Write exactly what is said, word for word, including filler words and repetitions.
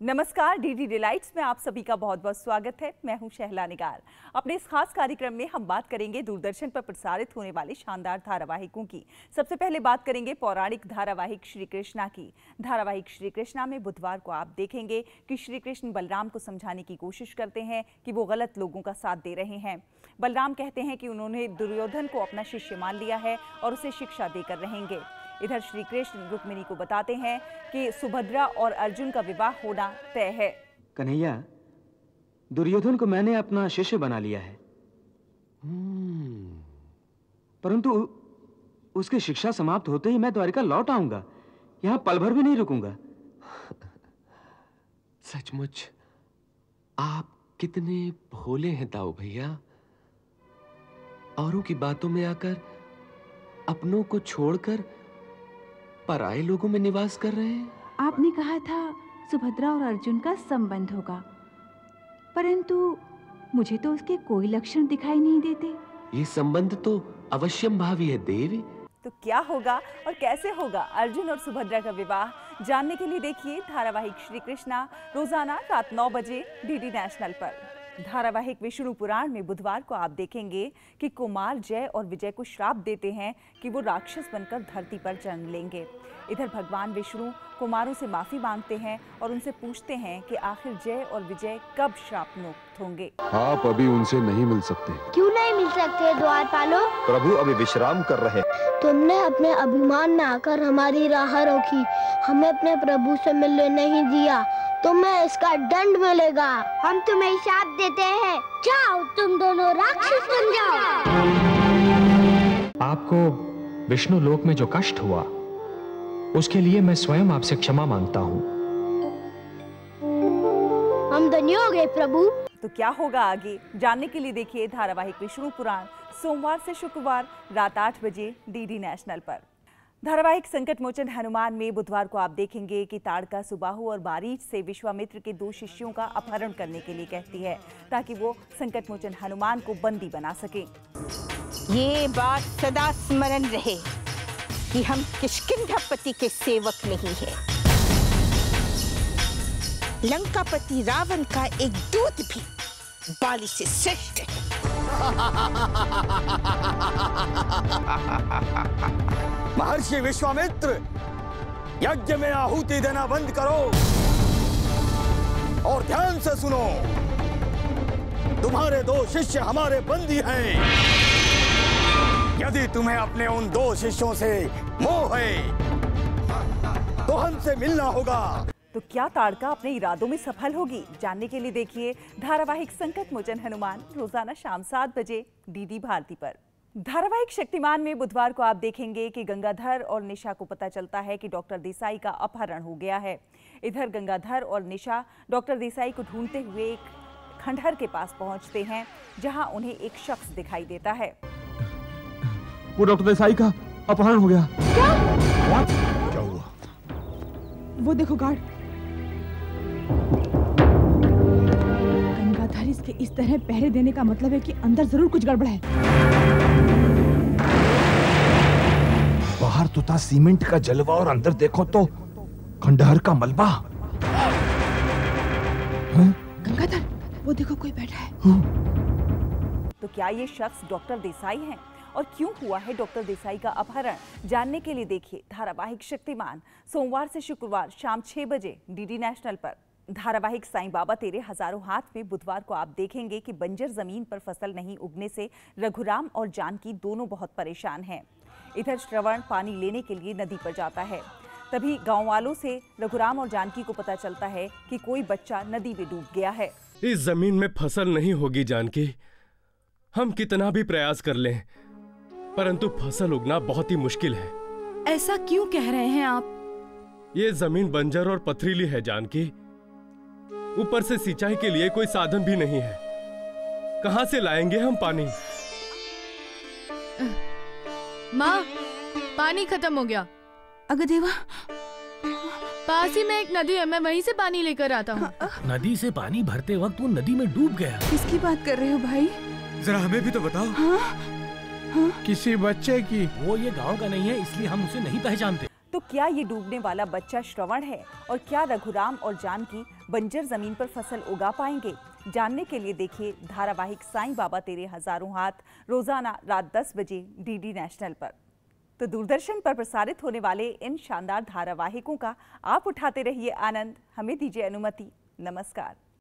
नमस्कार, DD delights में आप सभी का बहुत बहुत स्वागत है। मैं हूं शहला निगार। अपने इस खास कार्यक्रम में हम बात करेंगे दूरदर्शन पर प्रसारित होने वाले शानदार धारावाहिकों की। सबसे पहले बात करेंगे पौराणिक धारावाहिक श्री कृष्णा की। धारावाहिक श्री कृष्णा में बुधवार को आप देखेंगे कि श्री कृष्ण बलराम को समझाने की कोशिश करते हैं कि वो गलत लोगों का साथ दे रहे हैं। बलराम कहते हैं कि उन्होंने दुर्योधन को अपना शिष्य मान लिया है और उसे शिक्षा देकर रहेंगे। इधर श्री कृष्ण रुक्मिणी को बताते हैं कि सुभद्रा और अर्जुन का विवाह होना तय है। कन्हैया, दुर्योधन को मैंने अपना शिष्य बना लिया है, परंतु उसकी शिक्षा समाप्त होते ही मैं द्वारिका लौट आऊंगा। यहाँ पल भर भी नहीं रुकूंगा। सचमुच आप कितने भोले हैं ताऊ भैया। औरों की बातों में आकर अपनों को छोड़कर पराये लोगों में निवास कर रहे हैं। आपने कहा था सुभद्रा और अर्जुन का संबंध होगा, परंतु मुझे तो उसके कोई लक्षण दिखाई नहीं देते। ये संबंध तो अवश्यम भावी है देवी। तो क्या होगा और कैसे होगा अर्जुन और सुभद्रा का विवाह, जानने के लिए देखिए धारावाहिक श्री कृष्णा रोजाना रात नौ बजे डीडी नेशनल पर। धारावाहिक विष्णु पुराण में बुधवार को आप देखेंगे कि कुमार जय और विजय को श्राप देते हैं कि वो राक्षस बनकर धरती पर जन्म लेंगे। इधर भगवान विष्णु कुमारों से माफी मांगते हैं और उनसे पूछते हैं कि आखिर जय और विजय कब श्राप मुक्त होंगे। आप अभी उनसे नहीं मिल सकते। क्यों नहीं मिल सकते द्वारपालो? प्रभु अभी विश्राम कर रहे। तुमने अपने अभिमान में आकर हमारी राह रोकी, हमें अपने प्रभु से मिलने नहीं दिया, तुम्हें इसका दंड मिलेगा। हम तुम्हें शाप देते हैं, जाओ तुम दोनों राक्षस बन जाओ। आपको विष्णु लोक में जो कष्ट हुआ उसके लिए मैं स्वयं आपसे क्षमा मांगता हूँ। हम धन्य हो गए प्रभु। तो क्या होगा आगे, जानने के लिए देखिए धारावाहिक विष्णु पुराण सोमवार से शुक्रवार रात आठ बजे डीडी नेशनल पर। धारावाहिक संकट मोचन हनुमान में बुधवार को आप देखेंगे कि ताड़का सुबाहु और बारीच से विश्वामित्र के दो शिष्यों का अपहरण करने के लिए कहती है ताकि वो संकट मोचन हनुमान को बंदी बना सके। ये बात सदा स्मरण रहे कि हम किष्किंधापति के सेवक नहीं हैं। लंकापति रावण का एक दूत भी बाली से श्रेष्ठ है। महर्षि विश्वामित्र, यज्ञ में आहुति देना बंद करो और ध्यान से सुनो। तुम्हारे दो शिष्य हमारे बंदी हैं। यदि तुम्हें अपने उन दो शिष्यों से मोह है तो हमसे मिलना होगा। तो क्या ताड़का अपने इरादों में सफल होगी, जानने के लिए देखिए धारावाहिक संकट मोचन हनुमान रोजाना शाम सात बजे डीडी भारती पर। धारावाहिक शक्तिमान में बुधवार को आप देखेंगे कि गंगाधर और निशा को पता चलता है कि डॉक्टर देसाई का अपहरण हो गया है। इधर गंगाधर और निशा डॉक्टर देसाई को ढूंढते हुए एक खंडहर के पास पहुंचते हैं जहां उन्हें एक शख्स दिखाई देता है। वो डॉक्टर देसाई का अपहरण हो गया। क्या? What? क्या हुआ? वो देखो गार्ड। गंगाधर इसके इस तरह पहरे देने का मतलब है कि अंदर जरूर कुछ गड़बड़ है। बाहर तो था सीमेंट का जलवा और अंदर देखो तो खंडहर का मलबा। गंगाधर, वो देखो कोई बैठा है। तो क्या ये शख्स डॉक्टर देसाई हैं और क्यों हुआ है डॉक्टर देसाई का अपहरण, जानने के लिए देखिए धारावाहिक शक्तिमान सोमवार से शुक्रवार शाम छह बजे डीडी नेशनल पर। धारावाहिक साईं बाबा तेरे हजारों हाथ में बुधवार को आप देखेंगे कि बंजर जमीन पर फसल नहीं उगने से रघुराम और जानकी दोनों बहुत परेशान हैं। इधर श्रवण पानी लेने के लिए नदी पर जाता है, तभी गांव वालों से रघुराम और जानकी को पता चलता है कि कोई बच्चा नदी में डूब गया है। इस जमीन में फसल नहीं होगी जानकी, हम कितना भी प्रयास कर लें परंतु फसल उगना बहुत ही मुश्किल है। ऐसा क्यों कह रहे हैं आप? ये जमीन बंजर और पथरीली है जानकी, ऊपर से सिंचाई के लिए कोई साधन भी नहीं है। कहां से लाएंगे हम पानी? माँ, पानी खत्म हो गया। अगर देवा, पास ही में एक नदी है, मैं वहीं से पानी लेकर आता हूँ। नदी से पानी भरते वक्त वो नदी में डूब गया। किसकी बात कर रहे हो भाई? जरा हमें भी तो बताओ। हाँ? हाँ? किसी बच्चे की। वो ये गांव का नहीं है इसलिए हम उसे नहीं पहचानते। तो क्या ये डूबने वाला बच्चा श्रवण है और क्या रघुराम और जानकी बंजर जमीन पर फसल उगा पाएंगे? जानने के लिए देखिए धारावाहिक साईं बाबा तेरे हजारों हाथ रोजाना रात दस बजे डीडी नेशनल पर। तो दूरदर्शन पर प्रसारित होने वाले इन शानदार धारावाहिकों का आप उठाते रहिए आनंद। हमें दीजिए अनुमति। नमस्कार।